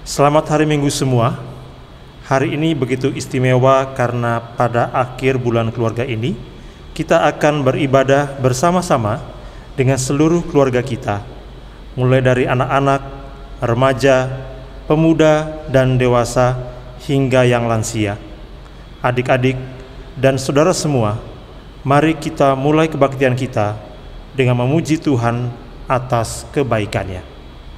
Selamat hari Minggu semua. Hari ini begitu istimewa karena pada akhir bulan keluarga ini kita akan beribadah bersama-sama dengan seluruh keluarga kita, mulai dari anak-anak, remaja, pemuda dan dewasa hingga yang lansia. Adik-adik dan saudara semua, mari kita mulai kebaktian kita dengan memuji Tuhan atas kebaikannya.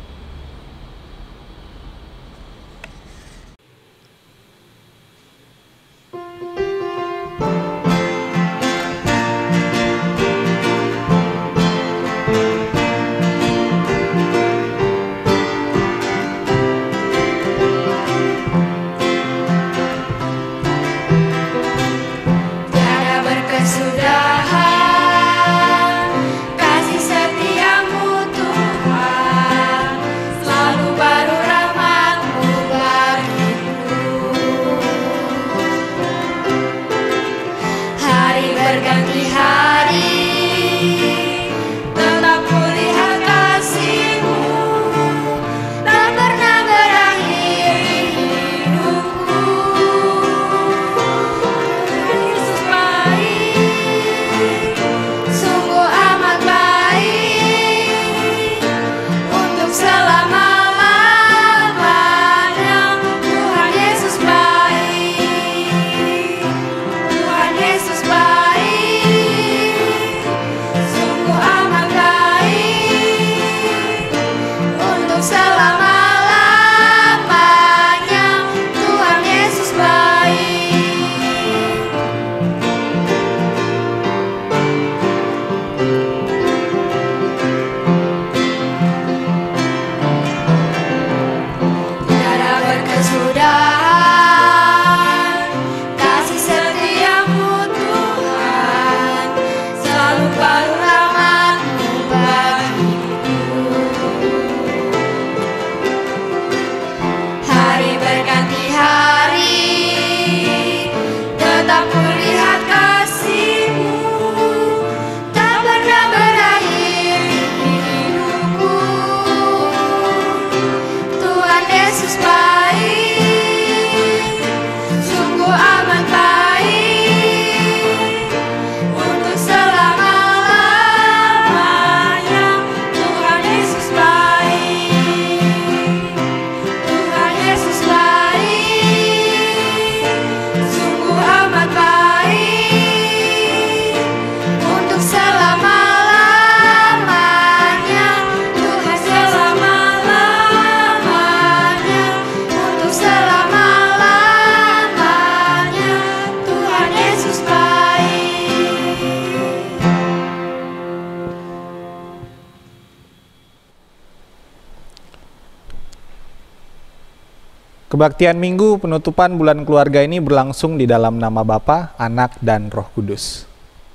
Kebaktian Minggu penutupan bulan keluarga ini berlangsung di dalam nama Bapa, Anak, dan Roh Kudus.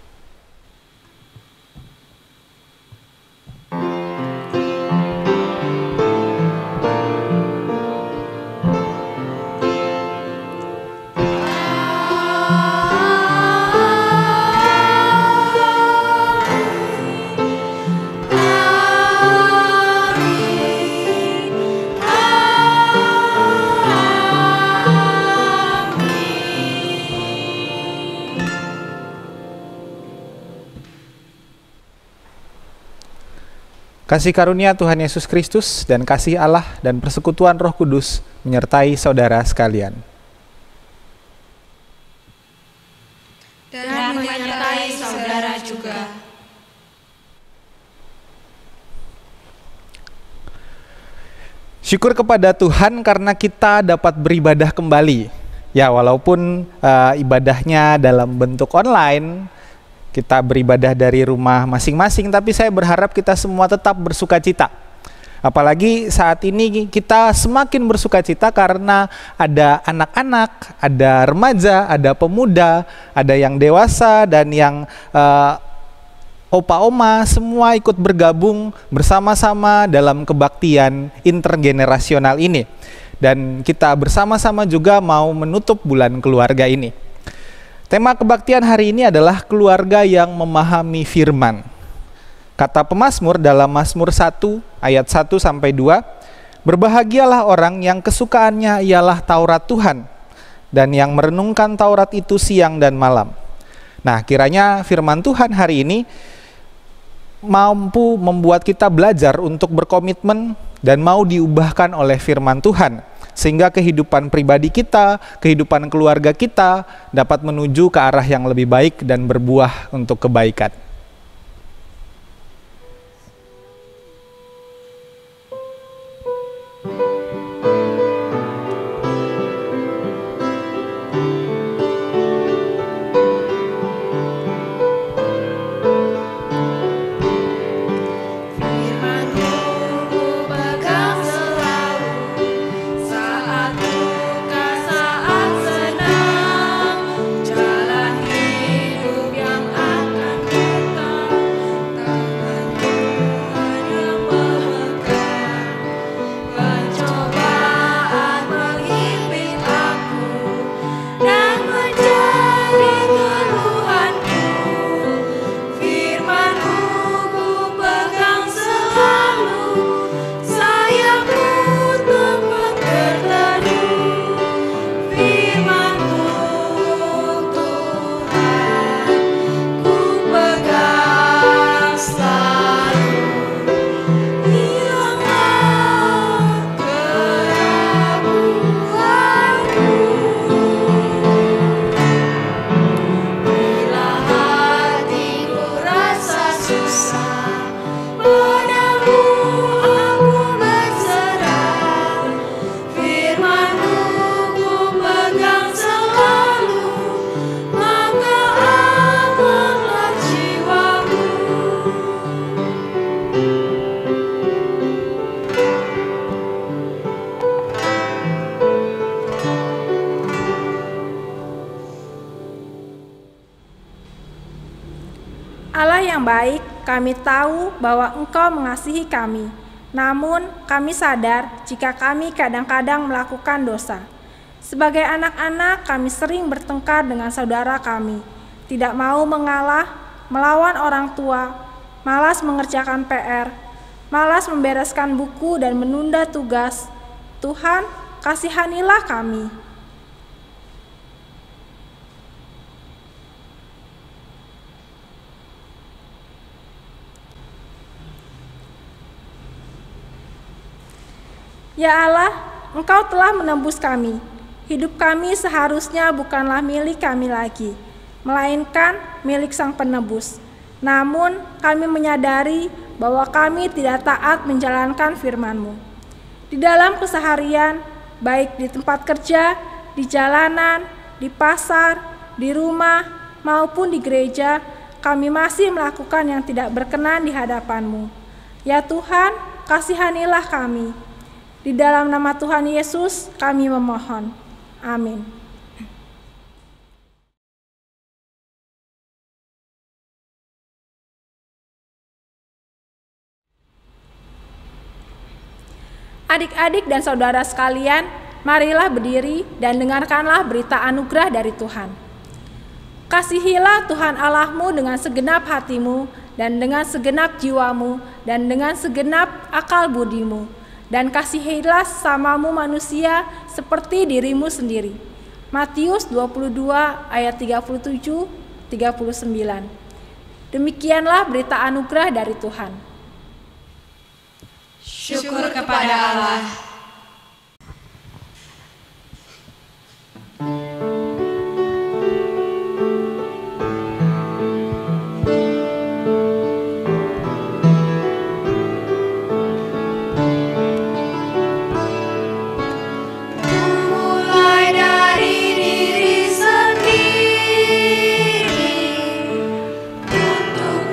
Kasih karunia Tuhan Yesus Kristus dan kasih Allah dan persekutuan Roh Kudus menyertai saudara sekalian. Dan menyertai saudara juga. Syukur kepada Tuhan karena kita dapat beribadah kembali. Ya, walaupun ibadahnya dalam bentuk online, kita beribadah dari rumah masing-masing, tapi saya berharap kita semua tetap bersukacita. Apalagi saat ini kita semakin bersukacita karena ada anak-anak, ada remaja, ada pemuda, ada yang dewasa dan yang opa-oma, semua ikut bergabung bersama-sama dalam kebaktian intergenerasional ini. Dan kita bersama-sama juga mau menutup bulan keluarga ini. Tema kebaktian hari ini adalah keluarga yang memahami firman. Kata pemazmur dalam Mazmur 1 ayat 1-2, Berbahagialah orang yang kesukaannya ialah Taurat Tuhan, dan yang merenungkan Taurat itu siang dan malam. Nah, kiranya firman Tuhan hari ini mampu membuat kita belajar untuk berkomitmen dan mau diubahkan oleh firman Tuhan, sehingga kehidupan pribadi kita, kehidupan keluarga kita dapat menuju ke arah yang lebih baik dan berbuah untuk kebaikan. Allah yang baik, kami tahu bahwa Engkau mengasihi kami. Namun, kami sadar jika kami kadang-kadang melakukan dosa. Sebagai anak-anak, kami sering bertengkar dengan saudara kami, tidak mau mengalah, melawan orang tua, malas mengerjakan PR, malas membereskan buku dan menunda tugas. Tuhan, kasihanilah kami. Ya Allah, Engkau telah menembus kami. Hidup kami seharusnya bukanlah milik kami lagi, melainkan milik Sang Penebus. Namun, kami menyadari bahwa kami tidak taat menjalankan firman-Mu. Di dalam keseharian, baik di tempat kerja, di jalanan, di pasar, di rumah, maupun di gereja, kami masih melakukan yang tidak berkenan di hadapan-Mu. Ya Tuhan, kasihanilah kami. Di dalam nama Tuhan Yesus kami memohon. Amin. Adik-adik dan saudara sekalian, marilah berdiri dan dengarkanlah berita anugerah dari Tuhan. Kasihilah Tuhan Allahmu dengan segenap hatimu dan dengan segenap jiwamu dan dengan segenap akal budimu. Dan kasihilah sesamamu manusia seperti dirimu sendiri. Matius 22 ayat 37-39. Demikianlah berita anugerah dari Tuhan. Syukur kepada Allah.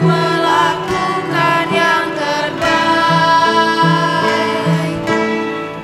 Melakukan yang terbaik.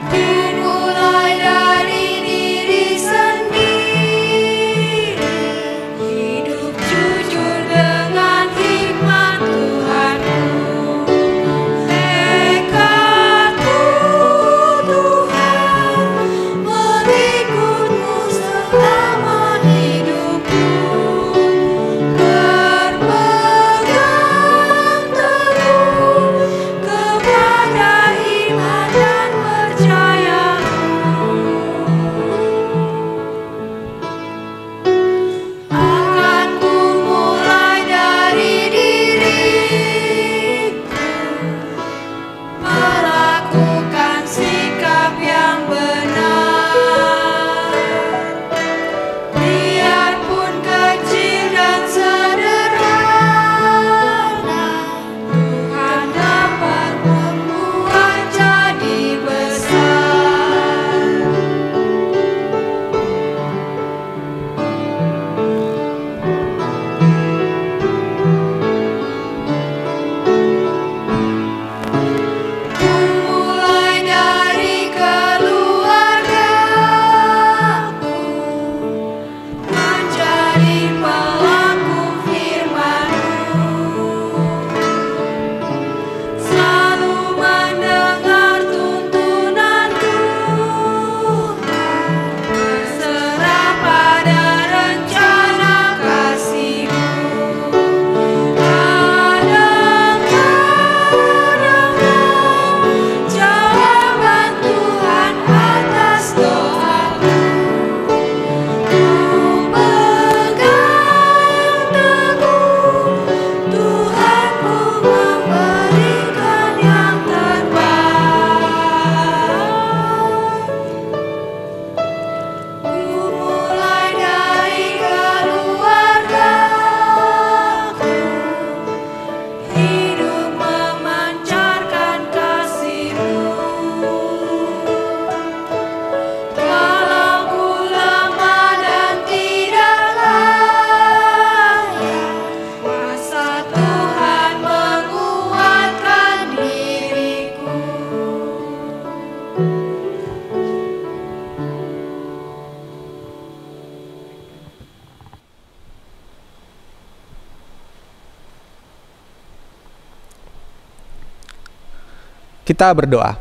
Kita berdoa.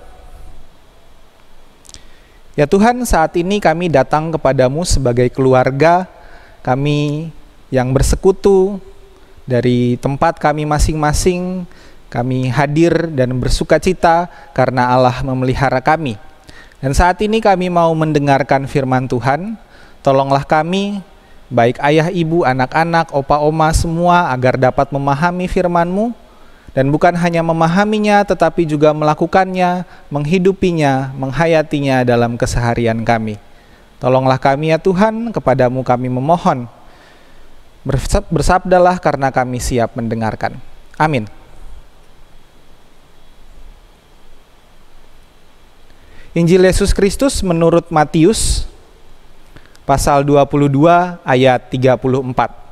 Ya Tuhan, saat ini kami datang kepadamu sebagai keluarga, kami yang bersekutu dari tempat kami masing-masing, kami hadir dan bersuka cita karena Allah memelihara kami. Dan saat ini kami mau mendengarkan firman Tuhan. Tolonglah kami, baik ayah, ibu, anak-anak, opa, oma semua, agar dapat memahami firman-Mu, dan bukan hanya memahaminya, tetapi juga melakukannya, menghidupinya, menghayatinya dalam keseharian kami. Tolonglah kami ya Tuhan, kepadamu kami memohon. Bersabdalah karena kami siap mendengarkan. Amin. Injil Yesus Kristus menurut Matius, pasal 22 ayat 34.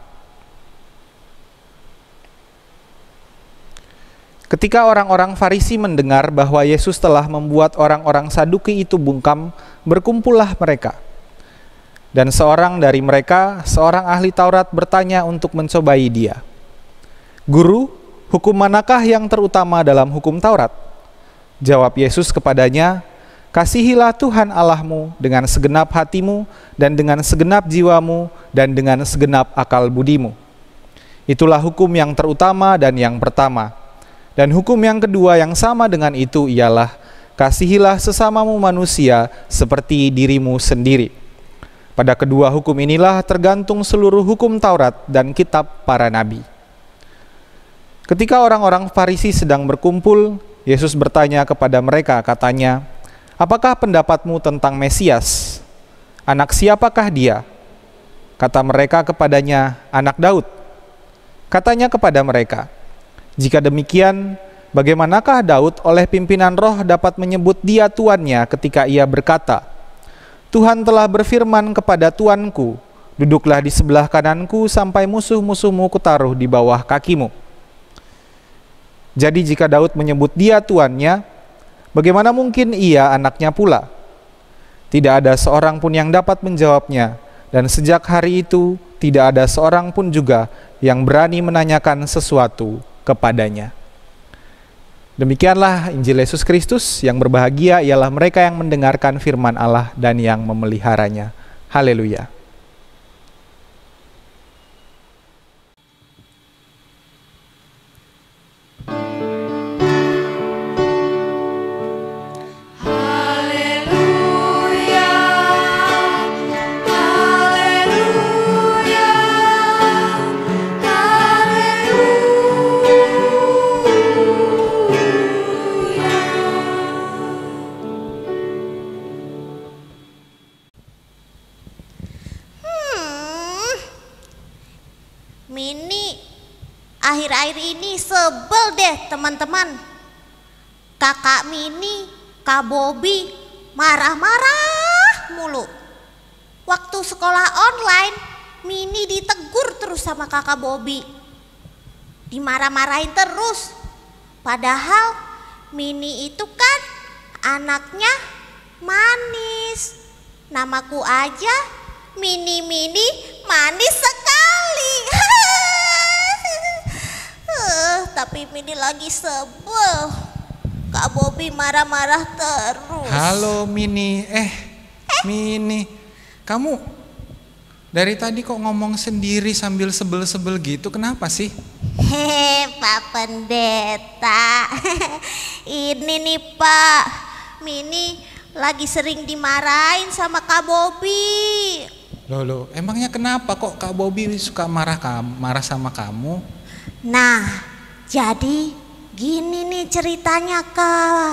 Ketika orang-orang Farisi mendengar bahwa Yesus telah membuat orang-orang Saduki itu bungkam, berkumpullah mereka. Dan seorang dari mereka, seorang ahli Taurat, bertanya untuk mencobai dia. Guru, hukum manakah yang terutama dalam hukum Taurat? Jawab Yesus kepadanya, kasihilah Tuhan Allahmu dengan segenap hatimu dan dengan segenap jiwamu dan dengan segenap akal budimu. Itulah hukum yang terutama dan yang pertama. Dan hukum yang kedua yang sama dengan itu ialah, kasihilah sesamamu manusia seperti dirimu sendiri. Pada kedua hukum inilah tergantung seluruh hukum Taurat dan kitab para nabi. Ketika orang-orang Farisi sedang berkumpul, Yesus bertanya kepada mereka, katanya, apakah pendapatmu tentang Mesias? Anak siapakah dia? Kata mereka kepadanya, anak Daud. Katanya kepada mereka, jika demikian, bagaimanakah Daud oleh pimpinan roh dapat menyebut dia tuannya ketika ia berkata, Tuhan telah berfirman kepada tuanku, duduklah di sebelah kananku sampai musuh-musuhmu kutaruh di bawah kakimu. Jadi jika Daud menyebut dia tuannya, bagaimana mungkin ia anaknya pula? Tidak ada seorang pun yang dapat menjawabnya, dan sejak hari itu tidak ada seorang pun juga yang berani menanyakan sesuatu kepadanya. Demikianlah Injil Yesus Kristus. Yang berbahagia ialah mereka yang mendengarkan firman Allah dan yang memeliharanya. Haleluya. Mini, akhir-akhir ini sebel deh teman-teman. Kakak Mini, Kak Bobby marah-marah mulu. Waktu sekolah online, Mini ditegur terus sama kakak Bobby. Dimarah-marahin terus. Padahal Mini itu kan anaknya manis. Namaku aja Mini manis sekali. Tapi Mini lagi sebel. Kak Bobby marah-marah terus. Halo Mini, Mini, kamu dari tadi kok ngomong sendiri sambil sebel-sebel gitu, kenapa sih? Pak Pendeta. Ini nih Pak, Mini lagi sering dimarahin sama Kak Bobby. Loh, emangnya kenapa kok Kak Bobby suka marah sama kamu? Nah, jadi gini nih ceritanya Kak.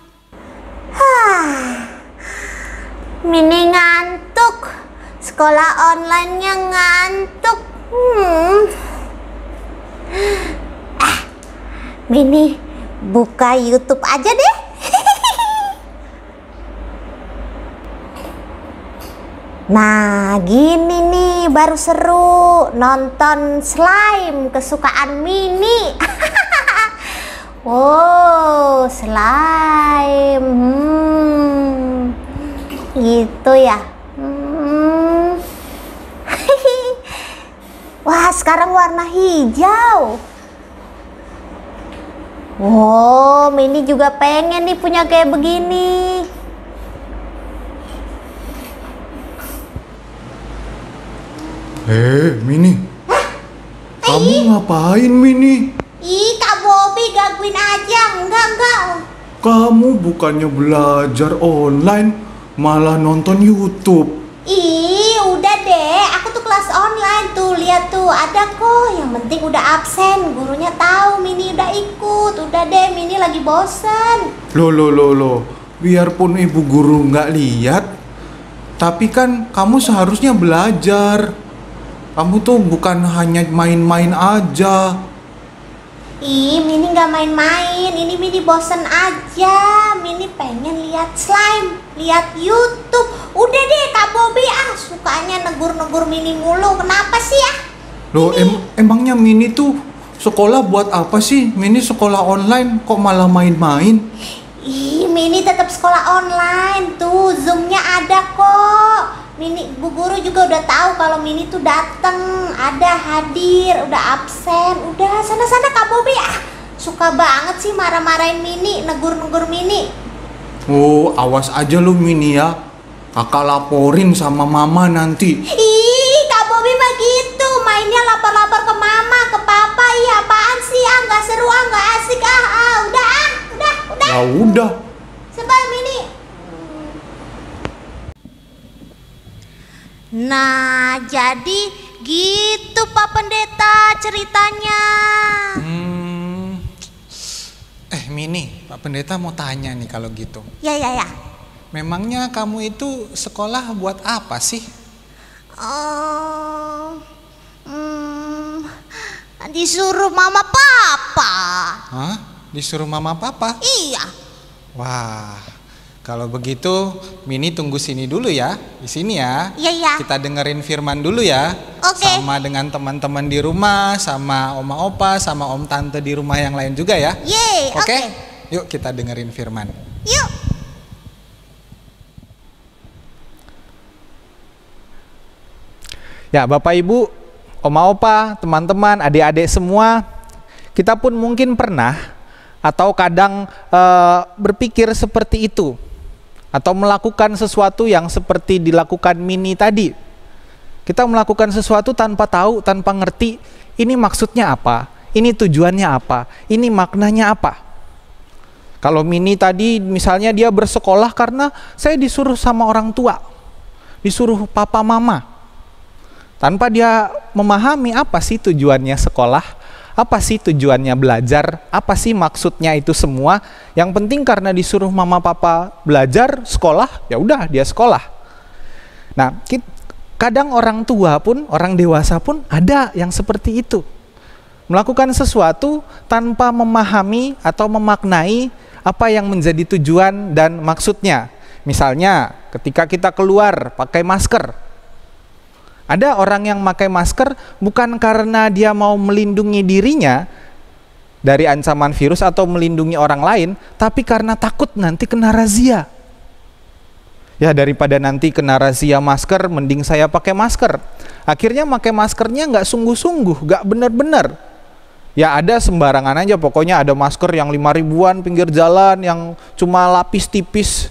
Mini ngantuk, sekolah online-nya ngantuk. Mini buka YouTube aja deh. Nah, gini nih baru seru, nonton slime kesukaan Mini. Oh, slime. Gitu ya. Wah, sekarang warna hijau. Oh, Mini juga pengen nih punya kayak begini. Mini. Kamu ngapain, Mini? Ih, Kak Bobby gangguin aja. Enggak. Kamu bukannya belajar online, malah nonton YouTube. Ih, udah deh. Aku tuh kelas online tuh. Lihat tuh, ada kok. Yang penting udah absen. Gurunya tahu Mini udah ikut. Udah deh, Mini lagi bosen. Loh. Biarpun ibu guru nggak lihat, tapi kan kamu seharusnya belajar. Kamu tuh bukan hanya main-main aja. Ih, Mini nggak main-main. Ini Mini bosen aja. Mini pengen lihat slime, lihat YouTube. Udah deh, Kak Bobby sukanya negur-negur Mini mulu. Kenapa sih ya? Loh, emangnya Mini tuh sekolah buat apa sih? Mini sekolah online kok malah main-main? Ih, Mini tetap sekolah online tuh. Zoom-nya ada kok. Mini, Bu Guru juga udah tahu kalau Mini tuh dateng, ada hadir, udah absen. Udah sana Kak Bobby suka banget sih marah-marahin Mini, negur-negur Mini. Oh, awas aja lu Mini ya. Kakak laporin sama mama nanti. Ih, Kak Bobby mah gitu, mainnya lapor-lapor ke mama, ke papa. Ih, apaan sih? Nggak seru, nggak asik. Udah. Ya udah. Sebal Mini. Nah, jadi gitu Pak Pendeta ceritanya. Mini, Pak Pendeta mau tanya nih kalau gitu. Ya. Memangnya kamu itu sekolah buat apa sih? Disuruh mama papa. Hah? Disuruh mama papa? Iya. Wah, kalau begitu Mini tunggu sini dulu ya, di sini ya. Iya. Kita dengerin firman dulu ya. Oke. Sama dengan teman-teman di rumah, sama oma opa, sama om tante di rumah yang lain juga ya. Yeay, oke. Yuk kita dengerin firman. Yuk. Ya, Bapak Ibu, oma opa, teman-teman, adik-adik semua, kita pun mungkin pernah atau kadang berpikir seperti itu, atau melakukan sesuatu yang seperti dilakukan Mini tadi. Kita melakukan sesuatu tanpa tahu, tanpa ngerti ini maksudnya apa, ini tujuannya apa, ini maknanya apa. Kalau Mini tadi misalnya dia bersekolah karena saya disuruh sama orang tua, disuruh papa mama, tanpa dia memahami apa sih tujuannya sekolah, apa sih tujuannya belajar, apa sih maksudnya itu semua. Yang penting karena disuruh mama papa belajar, sekolah, ya udah dia sekolah. Nah, kadang orang tua pun, orang dewasa pun ada yang seperti itu. Melakukan sesuatu tanpa memahami atau memaknai apa yang menjadi tujuan dan maksudnya. Misalnya ketika kita keluar pakai masker. Ada orang yang pakai masker bukan karena dia mau melindungi dirinya dari ancaman virus atau melindungi orang lain, tapi karena takut nanti kena razia. Ya, daripada nanti kena razia masker, mending saya pakai masker. Akhirnya pakai maskernya nggak sungguh-sungguh, nggak benar-benar. Ya ada sembarangan aja, pokoknya ada masker yang 5.000-an pinggir jalan, yang cuma lapis tipis.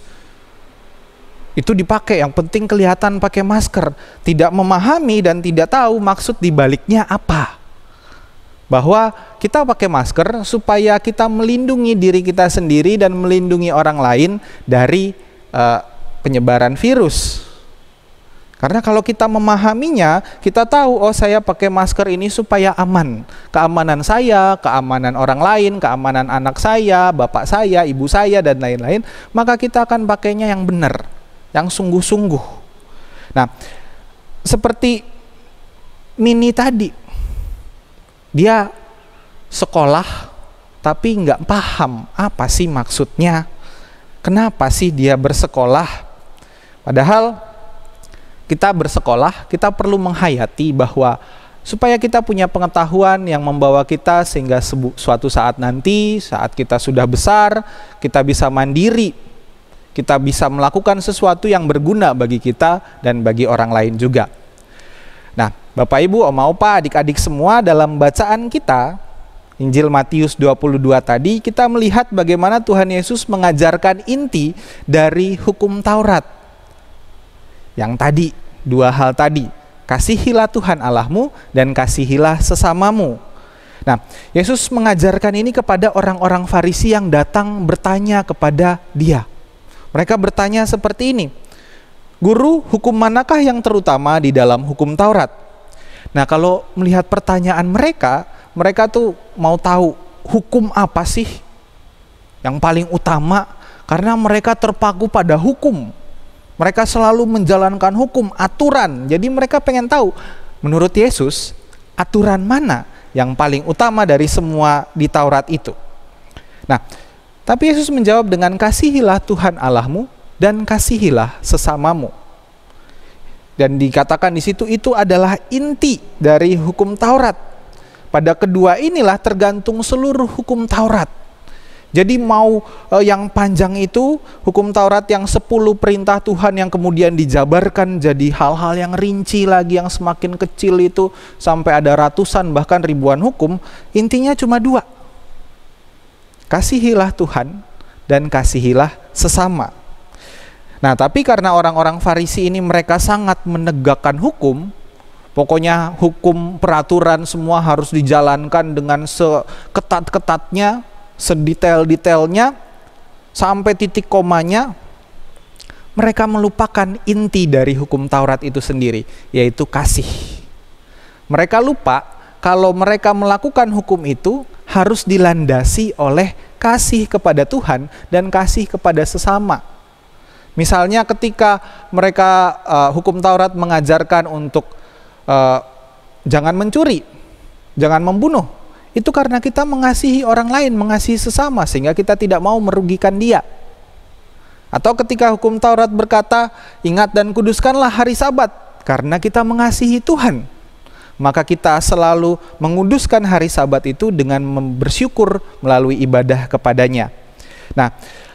Itu dipakai, yang penting kelihatan pakai masker. Tidak memahami dan tidak tahu maksud dibaliknya apa. Bahwa kita pakai masker supaya kita melindungi diri kita sendiri dan melindungi orang lain dari penyebaran virus. Karena kalau kita memahaminya, kita tahu, oh saya pakai masker ini supaya aman. Keamanan saya, keamanan orang lain, keamanan anak saya, bapak saya, ibu saya, dan lain-lain. Maka kita akan pakainya yang benar, yang sungguh-sungguh. Nah, seperti Mini tadi, dia sekolah tapi nggak paham apa sih maksudnya. Kenapa sih dia bersekolah? Padahal kita bersekolah, kita perlu menghayati bahwa supaya kita punya pengetahuan yang membawa kita sehingga suatu saat nanti, saat kita sudah besar, kita bisa mandiri, kita bisa melakukan sesuatu yang berguna bagi kita dan bagi orang lain juga. Nah, Bapak Ibu, Oma Opa, adik-adik semua, dalam bacaan kita Injil Matius 22 tadi, kita melihat bagaimana Tuhan Yesus mengajarkan inti dari hukum Taurat. Yang tadi, dua hal tadi, kasihilah Tuhan Allahmu dan kasihilah sesamamu. Nah, Yesus mengajarkan ini kepada orang-orang Farisi yang datang bertanya kepada Dia. Mereka bertanya seperti ini, "Guru, hukum manakah yang terutama di dalam hukum Taurat?" Nah, kalau melihat pertanyaan mereka tuh mau tahu hukum apa sih yang paling utama, karena mereka terpaku pada hukum. Mereka selalu menjalankan hukum, aturan. Jadi mereka pengen tahu, menurut Yesus, aturan mana yang paling utama dari semua di Taurat itu. Nah, tapi Yesus menjawab dengan kasihilah Tuhan Allahmu dan kasihilah sesamamu. Dan dikatakan di situ itu adalah inti dari hukum Taurat. Pada kedua inilah tergantung seluruh hukum Taurat. Jadi mau yang panjang itu hukum Taurat yang 10 perintah Tuhan yang kemudian dijabarkan jadi hal-hal yang rinci lagi, yang semakin kecil itu sampai ada ratusan bahkan ribuan hukum, intinya cuma 2. Kasihilah Tuhan dan kasihilah sesama. Nah, tapi karena orang-orang Farisi ini mereka sangat menegakkan hukum, pokoknya hukum peraturan semua harus dijalankan dengan seketat-ketatnya, sedetail-detailnya, sampai titik komanya, mereka melupakan inti dari hukum Taurat itu sendiri, yaitu kasih. Mereka lupa kalau mereka melakukan hukum itu harus dilandasi oleh kasih kepada Tuhan dan kasih kepada sesama. Misalnya ketika mereka hukum Taurat mengajarkan untuk jangan mencuri, jangan membunuh, itu karena kita mengasihi orang lain, mengasihi sesama, sehingga kita tidak mau merugikan dia. Atau ketika hukum Taurat berkata, ingat dan kuduskanlah hari Sabat, karena kita mengasihi Tuhan, maka kita selalu menguduskan hari Sabat itu dengan bersyukur melalui ibadah kepadanya. Nah,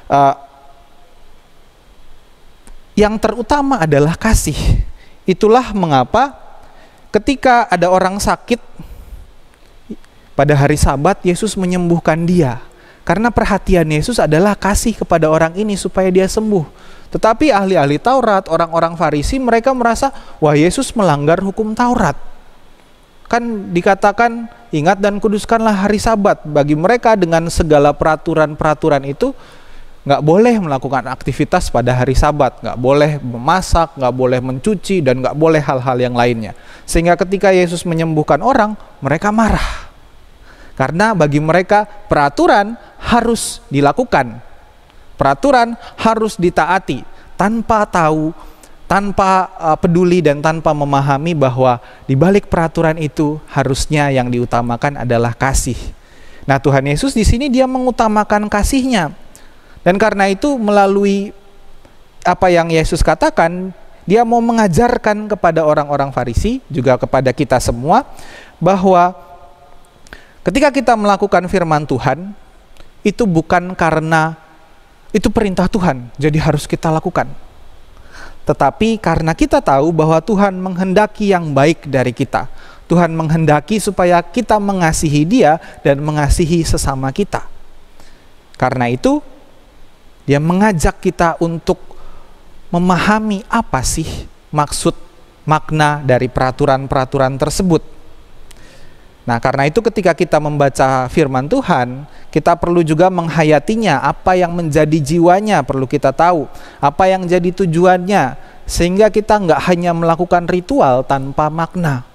yang terutama adalah kasih. Itulah mengapa ketika ada orang sakit pada hari Sabat, Yesus menyembuhkan dia. Karena perhatian Yesus adalah kasih kepada orang ini supaya dia sembuh. Tetapi ahli-ahli Taurat, orang-orang Farisi, mereka merasa, wah, Yesus melanggar hukum Taurat. Kan dikatakan, ingat dan kuduskanlah hari Sabat. Bagi mereka dengan segala peraturan-peraturan itu, nggak boleh melakukan aktivitas pada hari Sabat, nggak boleh memasak, nggak boleh mencuci, dan nggak boleh hal-hal yang lainnya. Sehingga ketika Yesus menyembuhkan orang, mereka marah. Karena bagi mereka peraturan harus dilakukan, peraturan harus ditaati, tanpa tahu, tanpa peduli dan tanpa memahami bahwa di balik peraturan itu harusnya yang diutamakan adalah kasih. Nah, Tuhan Yesus di sini dia mengutamakan kasihnya. Dan karena itu melalui apa yang Yesus katakan, dia mau mengajarkan kepada orang-orang Farisi, juga kepada kita semua, bahwa ketika kita melakukan firman Tuhan, itu bukan karena itu perintah Tuhan, jadi harus kita lakukan. Tetapi karena kita tahu bahwa Tuhan menghendaki yang baik dari kita. Tuhan menghendaki supaya kita mengasihi Dia dan mengasihi sesama kita. Karena itu, Dia mengajak kita untuk memahami apa sih maksud, makna dari peraturan-peraturan tersebut. Nah, karena itu ketika kita membaca firman Tuhan, kita perlu juga menghayatinya, apa yang menjadi jiwanya perlu kita tahu, apa yang jadi tujuannya, sehingga kita nggak hanya melakukan ritual tanpa makna.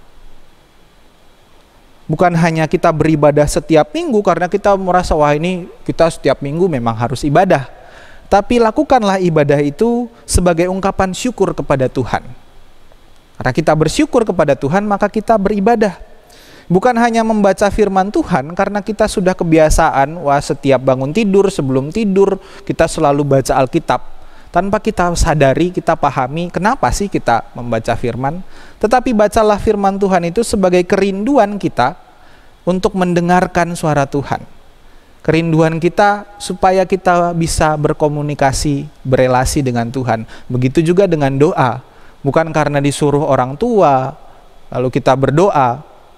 Bukan hanya kita beribadah setiap minggu karena kita merasa, wah ini kita setiap minggu memang harus ibadah. Tapi lakukanlah ibadah itu sebagai ungkapan syukur kepada Tuhan. Karena kita bersyukur kepada Tuhan, maka kita beribadah. Bukan hanya membaca firman Tuhan karena kita sudah kebiasaan, wah setiap bangun tidur, sebelum tidur kita selalu baca Alkitab. Tanpa kita sadari, kita pahami kenapa sih kita membaca firman. Tetapi bacalah firman Tuhan itu sebagai kerinduan kita untuk mendengarkan suara Tuhan. Kerinduan kita supaya kita bisa berkomunikasi, berelasi dengan Tuhan. Begitu juga dengan doa. Bukan karena disuruh orang tua, lalu kita berdoa.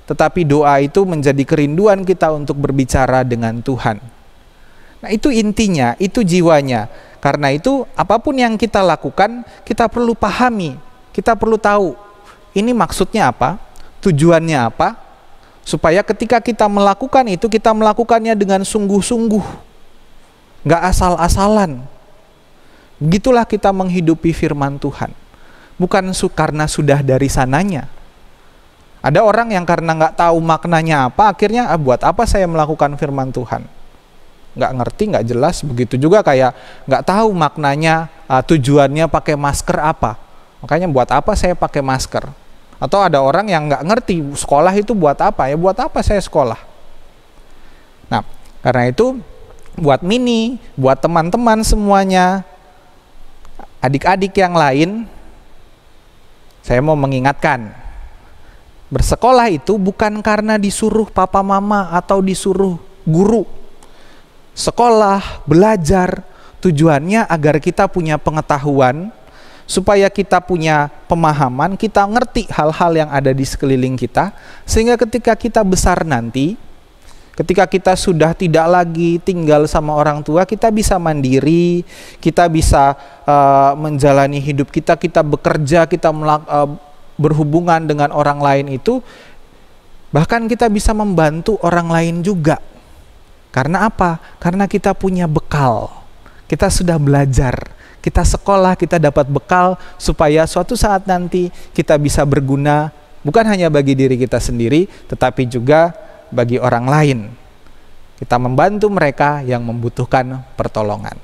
tetapi doa itu menjadi kerinduan kita untuk berbicara dengan Tuhan. Nah, itu intinya, itu jiwanya. Karena itu apapun yang kita lakukan, kita perlu pahami, kita perlu tahu ini maksudnya apa, tujuannya apa, supaya ketika kita melakukan itu, kita melakukannya dengan sungguh-sungguh, nggak asal-asalan. Begitulah kita menghidupi firman Tuhan, bukan karena sudah dari sananya. Ada orang yang karena nggak tahu maknanya apa, akhirnya buat apa saya melakukan firman Tuhan? Nggak ngerti, nggak jelas. Begitu juga kayak nggak tahu maknanya, tujuannya pakai masker apa. Makanya buat apa saya pakai masker? Atau ada orang yang nggak ngerti sekolah itu buat apa, ya buat apa saya sekolah? Nah, karena itu buat Mini, buat teman-teman semuanya, adik-adik yang lain, saya mau mengingatkan, bersekolah itu bukan karena disuruh papa mama atau disuruh guru. Sekolah, belajar, tujuannya agar kita punya pengetahuan, supaya kita punya pemahaman, kita ngerti hal-hal yang ada di sekeliling kita, sehingga ketika kita besar nanti, ketika kita sudah tidak lagi tinggal sama orang tua, kita bisa mandiri, kita bisa menjalani hidup kita, kita bekerja, kita berhubungan dengan orang lain itu, bahkan kita bisa membantu orang lain juga. Karena apa? Karena kita punya bekal, kita sudah belajar, kita sekolah, kita dapat bekal supaya suatu saat nanti kita bisa berguna bukan hanya bagi diri kita sendiri, tetapi juga bagi orang lain. Kita membantu mereka yang membutuhkan pertolongan.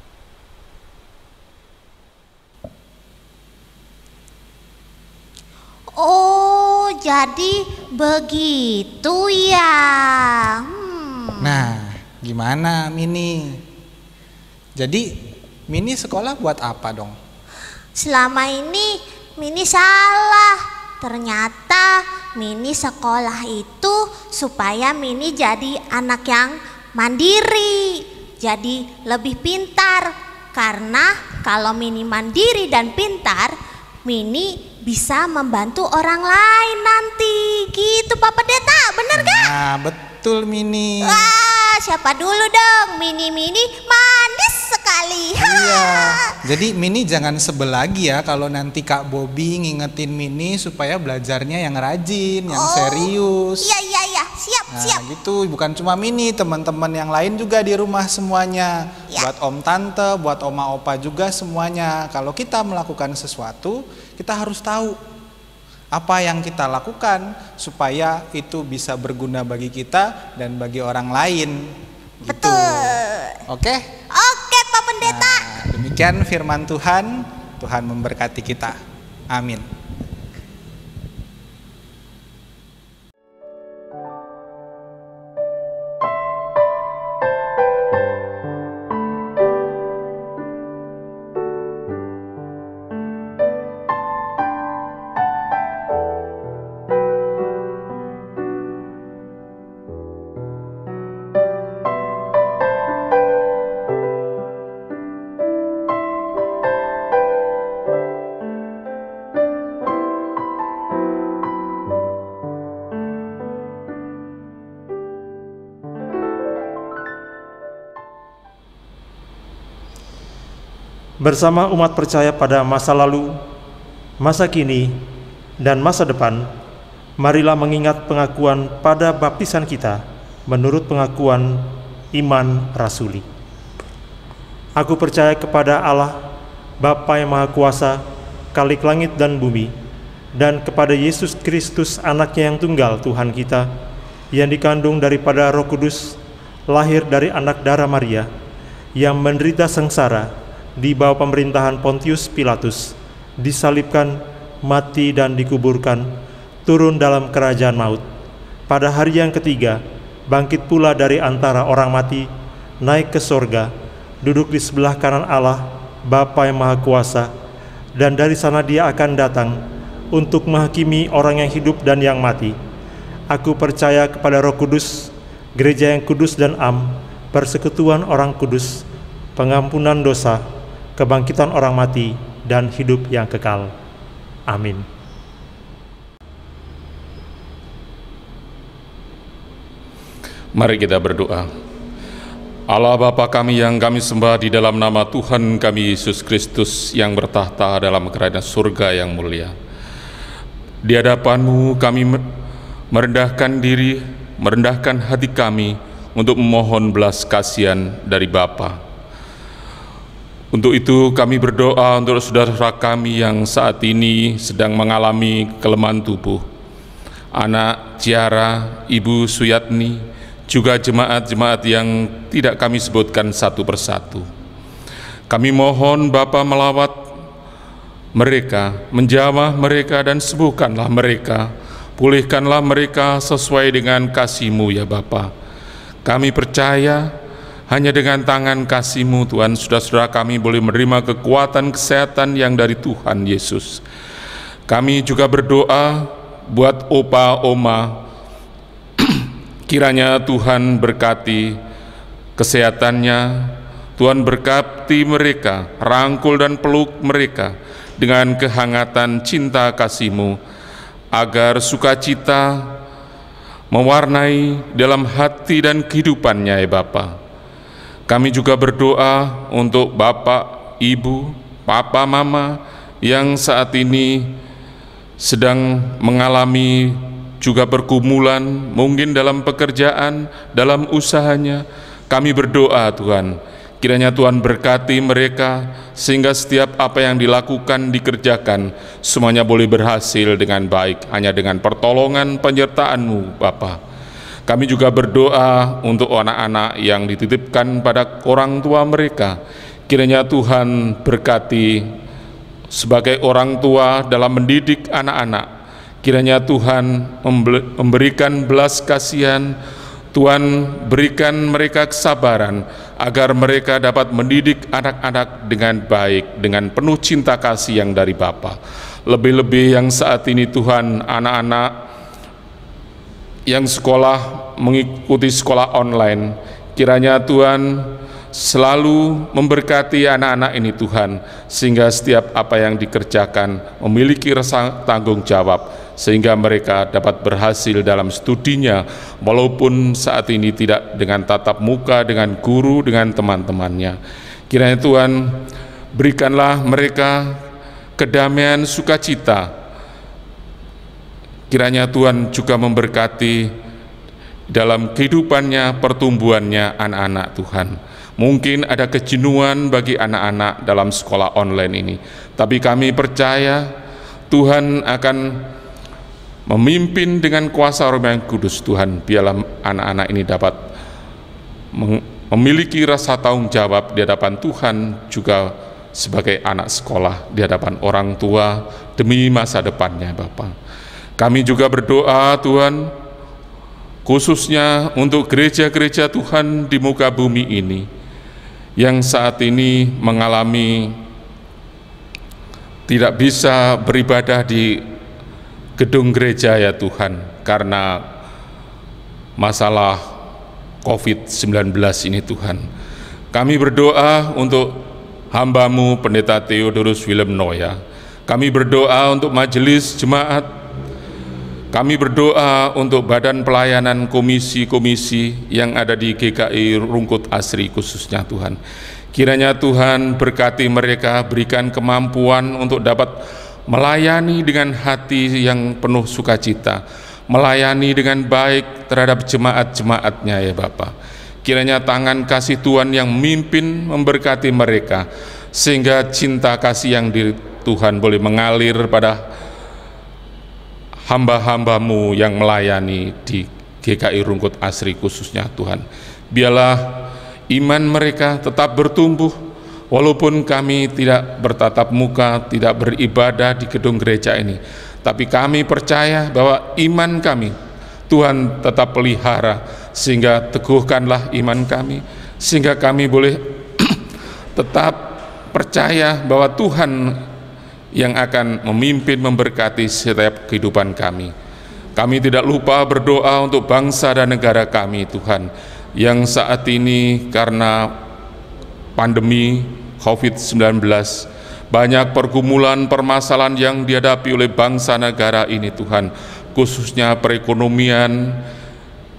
Oh, jadi begitu ya. Nah, gimana Mini? Jadi Mini sekolah buat apa dong? Selama ini Mini salah. Ternyata Mini sekolah itu supaya Mini jadi anak yang mandiri, jadi lebih pintar. Karena kalau Mini mandiri dan pintar, Mini bisa membantu orang lain nanti. Gitu Pak Pendeta, bener gak? Nah, betul Mini. Wah, siapa dulu dong? Mini manis sekali. Iya. Jadi Mini jangan sebel lagi ya kalau nanti Kak Bobby ngingetin Mini supaya belajarnya yang rajin, yang serius. Iya, siap. Nah, gitu. Bukan cuma Mini, teman-teman yang lain juga di rumah semuanya. Ya. Buat om tante, buat oma opa juga semuanya. Kalau kita melakukan sesuatu, kita harus tahu apa yang kita lakukan supaya itu bisa berguna bagi kita dan bagi orang lain. Gitu. Betul. Oke? Oke Pak Pendeta. Nah, demikian firman Tuhan. Tuhan memberkati kita. Amin. Bersama umat percaya pada masa lalu, masa kini, dan masa depan, marilah mengingat pengakuan pada baptisan kita menurut pengakuan iman rasuli. Aku percaya kepada Allah, Bapa yang Maha Kuasa, Khalik langit dan bumi, dan kepada Yesus Kristus, Anaknya yang tunggal Tuhan kita, yang dikandung daripada Roh Kudus, lahir dari anak darah Maria, yang menderita sengsara di bawah pemerintahan Pontius Pilatus, disalibkan, mati dan dikuburkan, turun dalam kerajaan maut. Pada hari yang ketiga, bangkit pula dari antara orang mati, naik ke sorga, duduk di sebelah kanan Allah, Bapa yang Maha Kuasa, dan dari sana Dia akan datang untuk menghakimi orang yang hidup dan yang mati. Aku percaya kepada Roh Kudus, gereja yang kudus dan am, persekutuan orang kudus, pengampunan dosa, kebangkitan orang mati, dan hidup yang kekal. Amin. Mari kita berdoa. Allah Bapa kami yang kami sembah di dalam nama Tuhan kami Yesus Kristus yang bertahta dalam kerajaan surga yang mulia. Di hadapan-Mu kami merendahkan diri, merendahkan hati kami untuk memohon belas kasihan dari Bapa. Untuk itu kami berdoa untuk saudara kami yang saat ini sedang mengalami kelemahan tubuh. Anak Ciara, Ibu Suyatni, juga jemaat-jemaat yang tidak kami sebutkan satu persatu. Kami mohon Bapa melawat mereka, menjamah mereka dan sembuhkanlah mereka, pulihkanlah mereka sesuai dengan kasih-Mu ya Bapa. Kami percaya hanya dengan tangan kasih-Mu Tuhan, saudara-saudara kami boleh menerima kekuatan kesehatan yang dari Tuhan Yesus. Kami juga berdoa buat opa, oma, kiranya Tuhan berkati kesehatannya, Tuhan berkati mereka, rangkul dan peluk mereka dengan kehangatan cinta kasih-Mu, agar sukacita mewarnai dalam hati dan kehidupannya ya Bapa. Kami juga berdoa untuk Bapak, Ibu, Papa, Mama yang saat ini sedang mengalami juga pergumulan, mungkin dalam pekerjaan, dalam usahanya. Kami berdoa Tuhan, kiranya Tuhan berkati mereka, sehingga setiap apa yang dilakukan, dikerjakan, semuanya boleh berhasil dengan baik, hanya dengan pertolongan penyertaan-Mu Bapa. Kami juga berdoa untuk anak-anak yang dititipkan pada orang tua mereka. Kiranya Tuhan berkati sebagai orang tua dalam mendidik anak-anak. Kiranya Tuhan memberikan belas kasihan, Tuhan berikan mereka kesabaran, agar mereka dapat mendidik anak-anak dengan baik, dengan penuh cinta kasih yang dari Bapa. Lebih-lebih yang saat ini Tuhan, anak-anak yang sekolah mengikuti sekolah online, kiranya Tuhan selalu memberkati anak-anak ini Tuhan, sehingga setiap apa yang dikerjakan memiliki rasa tanggung jawab, sehingga mereka dapat berhasil dalam studinya, walaupun saat ini tidak dengan tatap muka, dengan guru, dengan teman-temannya. Kiranya Tuhan berikanlah mereka kedamaian sukacita. Kiranya Tuhan juga memberkati dalam kehidupannya, pertumbuhannya anak-anak Tuhan. Mungkin ada kejenuhan bagi anak-anak dalam sekolah online ini, tapi kami percaya Tuhan akan memimpin dengan kuasa Roh yang Kudus. Tuhan, biarlah anak-anak ini dapat memiliki rasa tanggung jawab di hadapan Tuhan, juga sebagai anak sekolah di hadapan orang tua demi masa depannya Bapa. Kami juga berdoa Tuhan, khususnya untuk gereja-gereja Tuhan di muka bumi ini, yang saat ini mengalami tidak bisa beribadah di gedung gereja ya Tuhan, karena masalah COVID-19 ini Tuhan. Kami berdoa untuk hamba-Mu Pendeta Theodorus Willem Noya. Kami berdoa untuk majelis jemaat. Kami berdoa untuk badan pelayanan komisi-komisi yang ada di GKI Rungkut Asri khususnya Tuhan. Kiranya Tuhan berkati mereka, berikan kemampuan untuk dapat melayani dengan hati yang penuh sukacita, melayani dengan baik terhadap jemaat-jemaatnya ya Bapa. Kiranya tangan kasih Tuhan yang memimpin memberkati mereka, sehingga cinta kasih yang di Tuhan boleh mengalir pada hamba-hamba-Mu yang melayani di GKI Rungkut Asri khususnya Tuhan. Biarlah iman mereka tetap bertumbuh, walaupun kami tidak bertatap muka, tidak beribadah di gedung gereja ini, tapi kami percaya bahwa iman kami Tuhan tetap pelihara, sehingga teguhkanlah iman kami, sehingga kami boleh tetap percaya bahwa Tuhan yang akan memimpin memberkati setiap kehidupan kami. Kami tidak lupa berdoa untuk bangsa dan negara kami Tuhan, yang saat ini karena pandemi COVID-19 banyak pergumulan permasalahan yang dihadapi oleh bangsa negara ini Tuhan, khususnya perekonomian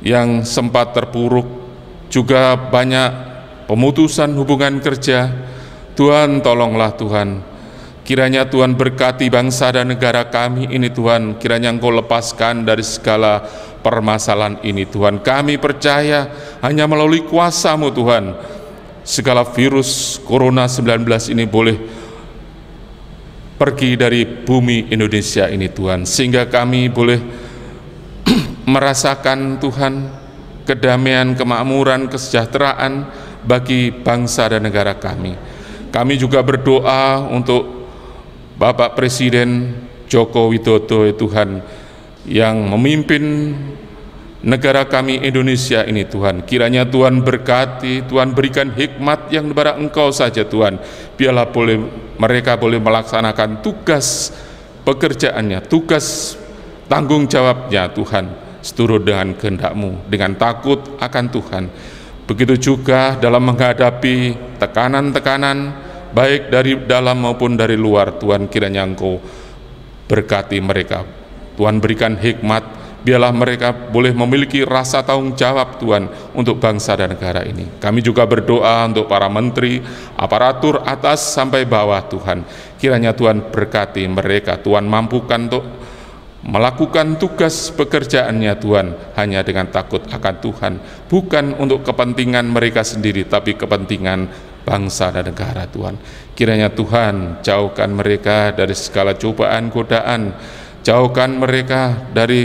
yang sempat terpuruk, juga banyak pemutusan hubungan kerja. Tuhan, tolonglah Tuhan. Kiranya Tuhan berkati bangsa dan negara kami ini Tuhan. Kiranya Engkau lepaskan dari segala permasalahan ini Tuhan. Kami percaya hanya melalui kuasa-Mu Tuhan, segala virus Corona 19 ini boleh pergi dari bumi Indonesia ini Tuhan. Sehingga kami boleh merasakan Tuhan kedamaian, kemakmuran, kesejahteraan bagi bangsa dan negara kami. Kami juga berdoa untuk Bapak Presiden Joko Widodo Tuhan, yang memimpin negara kami Indonesia ini Tuhan. Kiranya Tuhan berkati, Tuhan berikan hikmat yang daripada Engkau saja Tuhan. Biarlah mereka boleh melaksanakan tugas pekerjaannya, tugas tanggung jawabnya Tuhan, seturut dengan kehendak-Mu, dengan takut akan Tuhan. Begitu juga dalam menghadapi tekanan-tekanan baik dari dalam maupun dari luar. Tuhan, kiranya Engkau berkati mereka. Tuhan berikan hikmat, biarlah mereka boleh memiliki rasa tanggung jawab Tuhan untuk bangsa dan negara ini. Kami juga berdoa untuk para menteri, aparatur atas sampai bawah Tuhan. Kiranya Tuhan berkati mereka, Tuhan mampukan untuk melakukan tugas pekerjaannya Tuhan hanya dengan takut akan Tuhan, bukan untuk kepentingan mereka sendiri, tapi kepentingan bangsa dan negara Tuhan. Kiranya Tuhan jauhkan mereka dari segala cobaan, godaan, jauhkan mereka dari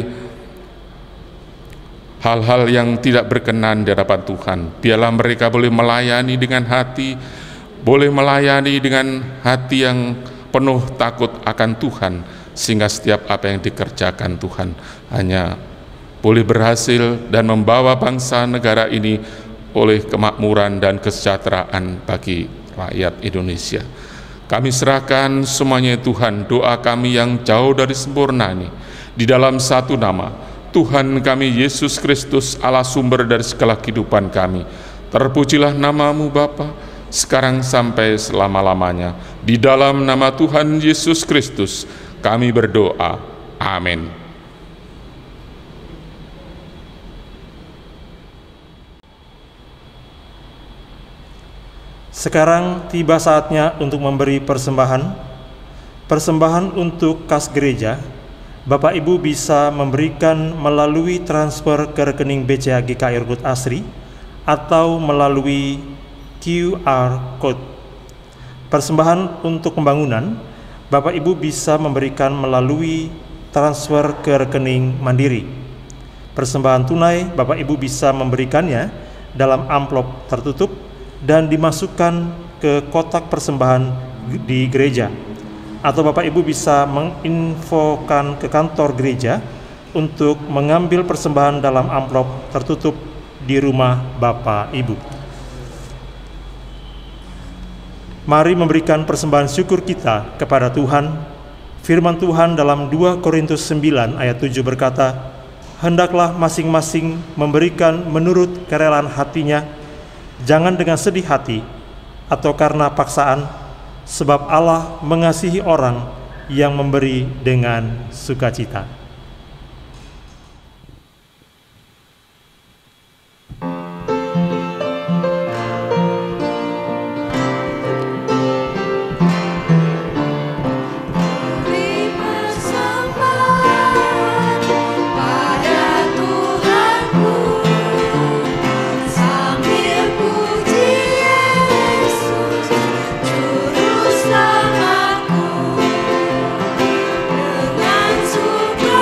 hal-hal yang tidak berkenan di hadapan Tuhan. Biarlah mereka boleh melayani dengan hati, boleh melayani dengan hati yang penuh takut akan Tuhan, sehingga setiap apa yang dikerjakan Tuhan hanya boleh berhasil dan membawa bangsa negara ini oleh kemakmuran dan kesejahteraan bagi rakyat Indonesia. Kami serahkan semuanya Tuhan, doa kami yang jauh dari sempurna ini, di dalam satu nama, Tuhan kami Yesus Kristus, Allah sumber dari segala kehidupan kami. Terpujilah nama-Mu Bapa, sekarang sampai selama-lamanya. Di dalam nama Tuhan Yesus Kristus kami berdoa. Amin. Sekarang tiba saatnya untuk memberi persembahan. Persembahan untuk kas gereja, Bapak Ibu bisa memberikan melalui transfer ke rekening BCA GKI Rukut Asri atau melalui QR Code. Persembahan untuk pembangunan, Bapak Ibu bisa memberikan melalui transfer ke rekening Mandiri. Persembahan tunai, Bapak Ibu bisa memberikannya dalam amplop tertutup dan dimasukkan ke kotak persembahan di gereja, atau Bapak Ibu bisa menginfokan ke kantor gereja untuk mengambil persembahan dalam amplop tertutup di rumah Bapak Ibu. Mari memberikan persembahan syukur kita kepada Tuhan. Firman Tuhan dalam 2 Korintus 9 ayat 7 berkata, "Hendaklah masing-masing memberikan menurut kerelaan hatinya, jangan dengan sedih hati atau karena paksaan, sebab Allah mengasihi orang yang memberi dengan sukacita." Dengan suka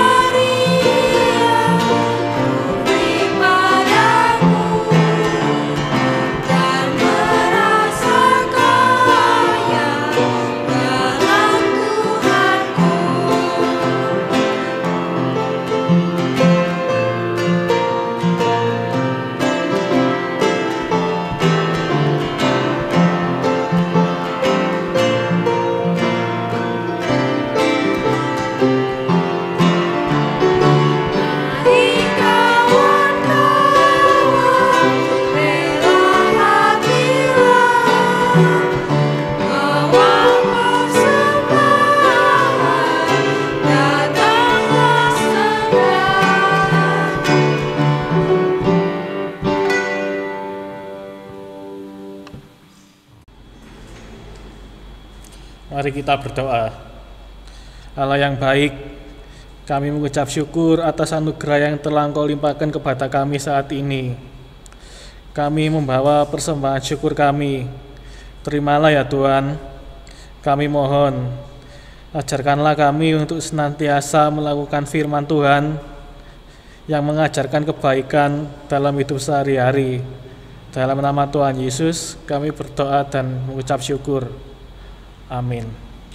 Mari kita berdoa. Allah yang baik, kami mengucap syukur atas anugerah yang telah Engkau limpahkan kepada kami saat ini. Kami membawa persembahan syukur kami. Terimalah ya Tuhan. Kami mohon, ajarkanlah kami untuk senantiasa melakukan firman Tuhan yang mengajarkan kebaikan dalam hidup sehari-hari. Dalam nama Tuhan Yesus, kami berdoa dan mengucap syukur. Amin.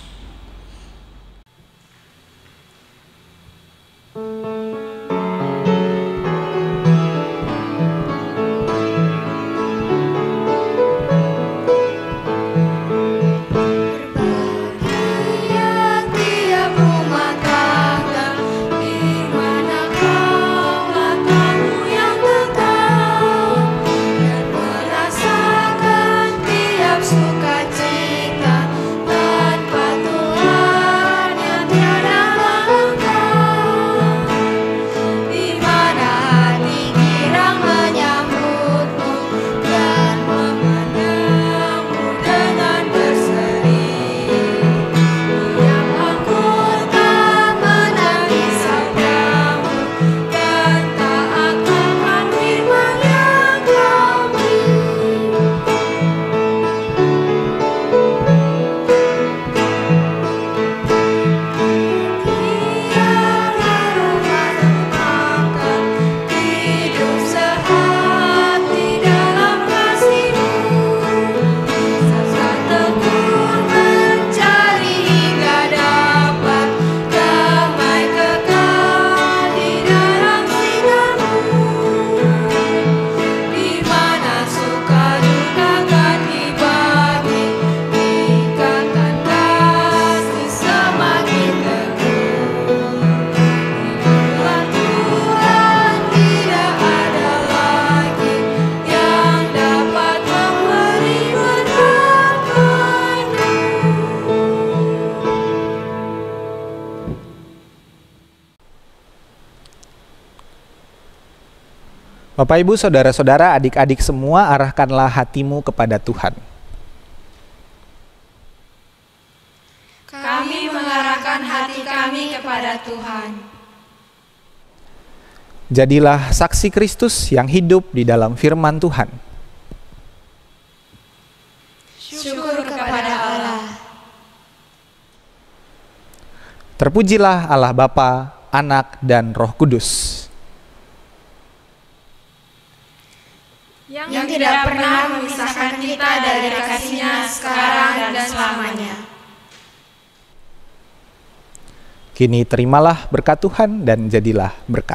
Bapak, Ibu, Saudara-saudara, adik-adik semua, arahkanlah hatimu kepada Tuhan. Kami mengarahkan hati kami kepada Tuhan. Jadilah saksi Kristus yang hidup di dalam firman Tuhan. Syukur kepada Allah. Terpujilah Allah Bapa, Anak, dan Roh Kudus. Yang tidak pernah memisahkan kita dari kasih-Nya sekarang dan selamanya. Kini terimalah berkat Tuhan dan jadilah berkat.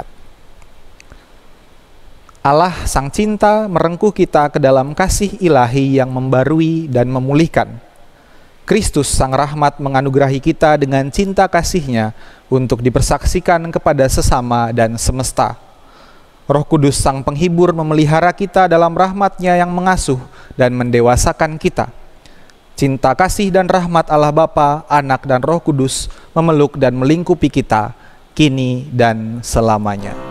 Allah Sang Cinta merengkuh kita ke dalam kasih ilahi yang membarui dan memulihkan. Kristus Sang Rahmat menganugerahi kita dengan cinta kasih-Nya untuk dipersaksikan kepada sesama dan semesta. Roh Kudus Sang Penghibur memelihara kita dalam rahmat-Nya yang mengasuh dan mendewasakan kita. Cinta kasih dan rahmat Allah Bapa, Anak, dan Roh Kudus memeluk dan melingkupi kita, kini dan selamanya.